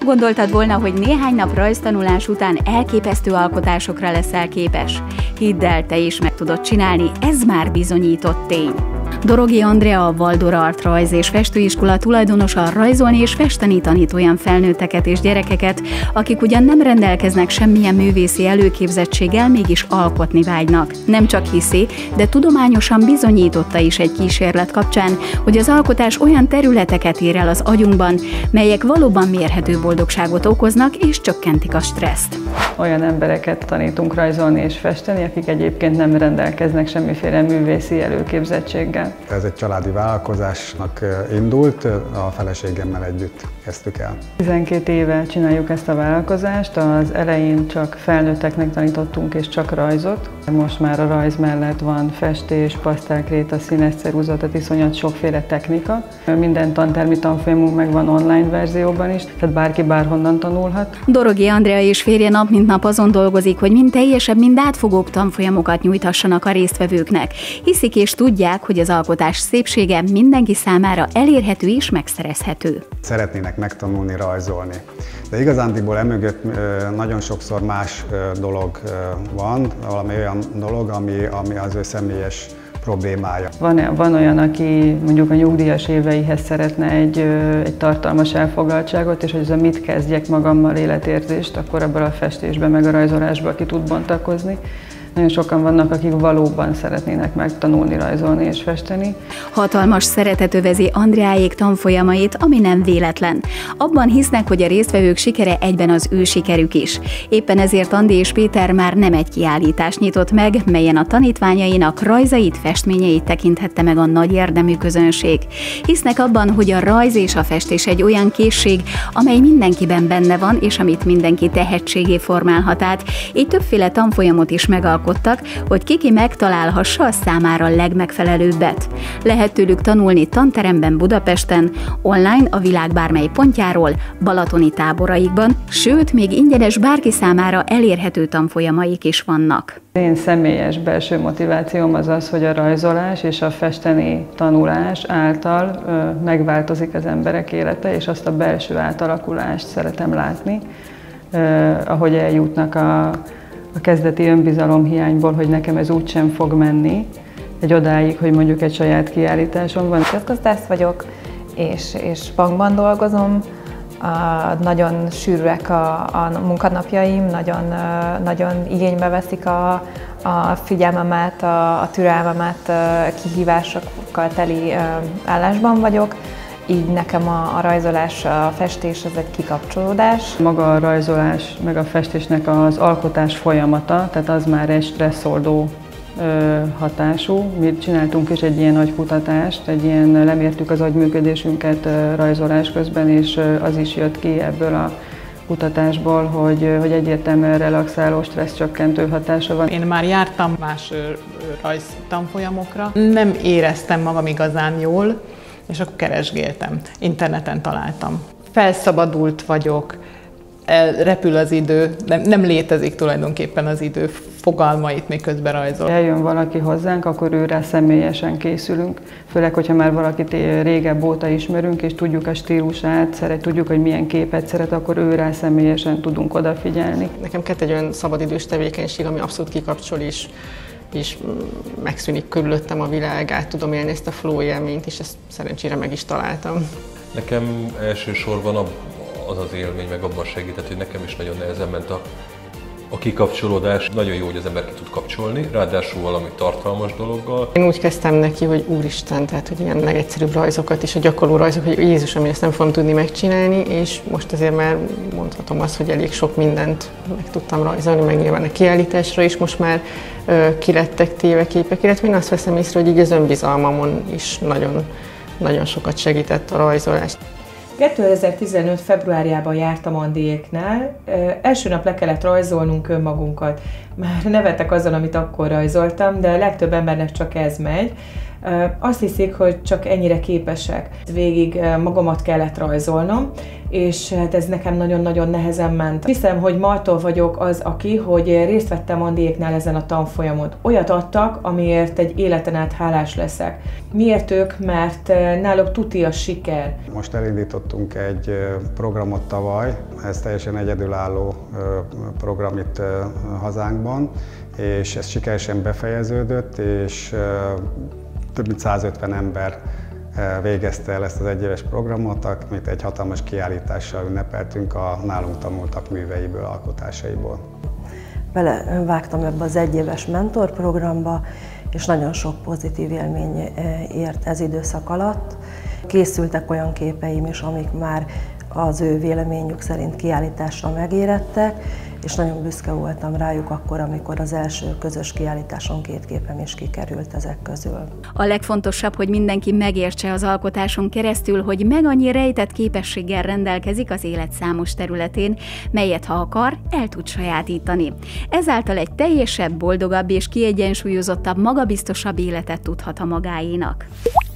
Gondoltad volna, hogy néhány nap rajztanulás után elképesztő alkotásokra leszel képes? Hidd el, te is meg tudod csinálni, ez már bizonyított tény. Dorogi Andrea, a Waldorf Art Rajz és Festőiskola tulajdonosa, rajzolni és festeni tanít olyan felnőtteket és gyerekeket, akik ugyan nem rendelkeznek semmilyen művészi előképzettséggel, mégis alkotni vágynak. Nem csak hiszi, de tudományosan bizonyította is egy kísérlet kapcsán, hogy az alkotás olyan területeket ér el az agyunkban, melyek valóban mérhető boldogságot okoznak és csökkentik a stresszt. Olyan embereket tanítunk rajzolni és festeni, akik egyébként nem rendelkeznek semmiféle művészi előképzettséggel. Ez egy családi vállalkozásnak indult, a feleségemmel együtt kezdtük el. 12 éve csináljuk ezt a vállalkozást, az elején csak felnőtteknek tanítottunk és csak rajzot. Most már a rajz mellett van festés, pasztelkréta, színes ceruza, tehát iszonyat sokféle technika. Minden tantermi tanfolyamunk megvan online verzióban is, tehát bárki bárhonnan tanulhat. Dorogi Andrea és férje nap mint nap azon dolgozik, hogy mind teljesebb, mind átfogóbb tanfolyamokat nyújthassanak a résztvevőknek. Hiszik és tudják, hogy az alkotás szépsége mindenki számára elérhető és megszerezhető. Szeretnének megtanulni rajzolni. De igazándiból emögött nagyon sokszor más dolog van, valami olyan dolog, ami az ő személyes problémája. Van olyan, aki mondjuk a nyugdíjas éveihez szeretne egy tartalmas elfoglaltságot, és hogy ez a mit kezdjek magammal életérzést, akkor ebből a festésben meg a rajzolásba ki tud bontakozni. Nagyon sokan vannak, akik valóban szeretnének megtanulni rajzolni és festeni. Hatalmas szeretet övezi Andreáék tanfolyamait, ami nem véletlen. Abban hisznek, hogy a résztvevők sikere egyben az ő sikerük is. Éppen ezért Andi és Péter már nem egy kiállítást nyitott meg, melyen a tanítványainak rajzait, festményeit tekinthette meg a nagy érdemű közönség. Hisznek abban, hogy a rajz és a festés egy olyan készség, amely mindenkiben benne van, és amit mindenki tehetségé formálhat át. Így többféle tanfolyamot is megalkottak, hogy ki megtalálhassa a számára legmegfelelőbbet. Lehet tőlük tanulni tanteremben Budapesten, online a világ bármely pontjáról, balatoni táboraikban, sőt, még ingyenes bárki számára elérhető tanfolyamaik is vannak. Én személyes belső motivációm az az, hogy a rajzolás és a festeni tanulás által megváltozik az emberek élete, és azt a belső átalakulást szeretem látni, ahogy eljutnak a kezdeti önbizalomhiányból, hogy nekem ez úgysem fog menni, egy odáig, hogy mondjuk egy saját kiállításom van. Közgazdász vagyok, és bankban dolgozom. Nagyon sűrűek a munkanapjaim, nagyon igénybe veszik a figyelmemet, a türelmemet, kihívásokkal teli állásban vagyok. Így nekem a rajzolás, a festés, ez egy kikapcsolódás. Maga a rajzolás, meg a festésnek az alkotás folyamata, tehát az már egy stresszoldó hatású. Mi csináltunk is egy ilyen nagy kutatást, lemértük az agyműködésünket rajzolás közben, és az is jött ki ebből a kutatásból, hogy egyértelműen relaxáló, stresszcsökkentő hatása van. Én már jártam más rajztanfolyamokra, nem éreztem magam igazán jól, és akkor keresgéltem, interneten találtam. Felszabadult vagyok, repül az idő, nem létezik tulajdonképpen az idő fogalmait, miközben rajzol. Eljön valaki hozzánk, akkor őrá személyesen készülünk, főleg, hogyha már valakit régebb óta ismerünk, és tudjuk a stílusát, tudjuk, hogy milyen képet szeret, akkor őrá személyesen tudunk odafigyelni. Nekem egy olyan szabadidős tevékenység, ami abszolút kikapcsol is, és megszűnik körülöttem a világ, át tudom élni ezt a flow élményt, és ezt szerencsére meg is találtam. Nekem elsősorban az az élmény, meg abban segített, hogy nekem is nagyon nehezen ment a kikapcsolódás. Nagyon jó, hogy az ember ki tud kapcsolni, ráadásul valami tartalmas dologgal. Én úgy kezdtem neki, hogy úristen, tehát hogy ilyen legegyszerűbb rajzokat és a gyakorló rajzok, hogy Jézusom, én ezt nem fogom tudni megcsinálni, és most azért már mondhatom azt, hogy elég sok mindent meg tudtam rajzolni, meg nyilván a kiállításra is most már ki lettek téve képek, illetve én azt veszem észre, hogy így az önbizalmamon is nagyon sokat segített a rajzolás. 2015. februárjában jártam Andiéknál. Első nap le kellett rajzolnunk önmagunkat. Már nevettek azon, amit akkor rajzoltam, de a legtöbb embernek csak ez megy. Azt hiszik, hogy csak ennyire képesek. Végig magamat kellett rajzolnom, és hát ez nekem nagyon-nagyon nehezen ment. Hiszem, hogy Martól vagyok az, hogy részt vettem Andiéknál ezen a tanfolyamon. Olyat adtak, amiért egy életen át hálás leszek. Miért ők? Mert náluk tuti a siker. Most elindítottunk egy programot tavaly, ez teljesen egyedülálló program itt hazánkban, és ez sikeresen befejeződött, és több mint 150 ember végezte el ezt az egyéves programot, amit egy hatalmas kiállítással ünnepeltünk a nálunk tanultak műveiből, alkotásaiból. Belevágtam ebbe az egyéves mentorprogramba, és nagyon sok pozitív élmény ért ez időszak alatt. Készültek olyan képeim is, amik már az ő véleményük szerint kiállításra megérettek, és nagyon büszke voltam rájuk akkor, amikor az első közös kiállításon 2 képem is kikerült ezek közül. A legfontosabb, hogy mindenki megértse az alkotáson keresztül, hogy meg annyi rejtett képességgel rendelkezik az élet számos területén, melyet ha akar, el tud sajátítani. Ezáltal egy teljesebb, boldogabb és kiegyensúlyozottabb, magabiztosabb életet tudhat a magáénak.